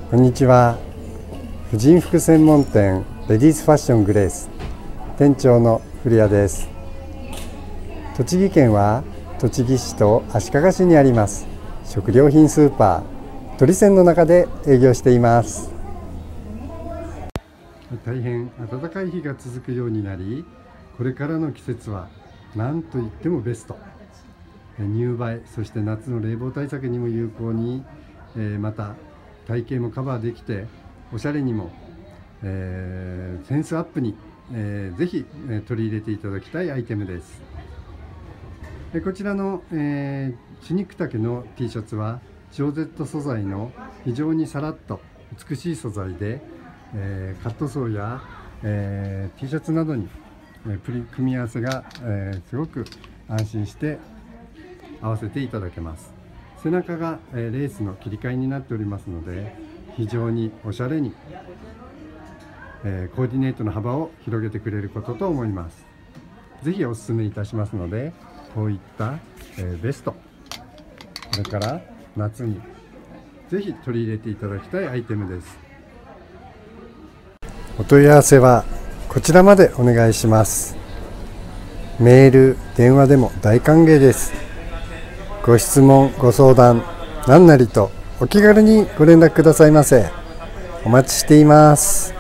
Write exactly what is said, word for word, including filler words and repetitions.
こんにちは。婦人服専門店レディースファッショングレース店長の古谷です。栃木県は栃木市と足利市にあります食料品スーパー鳥泉の中で営業しています。大変暖かい日が続くようになり、これからの季節は何といってもベスト、入梅、そして夏の冷房対策にも有効に、また体型もカバーできておしゃれにも、えー、センスアップに、えー、ぜひ取り入れていただきたいアイテムです。でこちらの、えー、チュニック丈の T シャツはジョーゼット素材の非常にさらっと美しい素材で、えー、カットソーや、えー、T シャツなどに、えー、組み合わせが、えー、すごく安心して合わせていただけます。背中が、えー、レースの切り替えになっておりますので、非常におしゃれに、えー、コーディネートの幅を広げてくれることと思います。ぜひお勧めいたしますので、こういった、えー、ベスト、これから夏にぜひ取り入れていただきたいアイテムです。お問い合わせはこちらまでお願いします。メール、電話でも大歓迎です。ご質問、ご相談、何なりとお気軽にご連絡くださいませ。お待ちしています。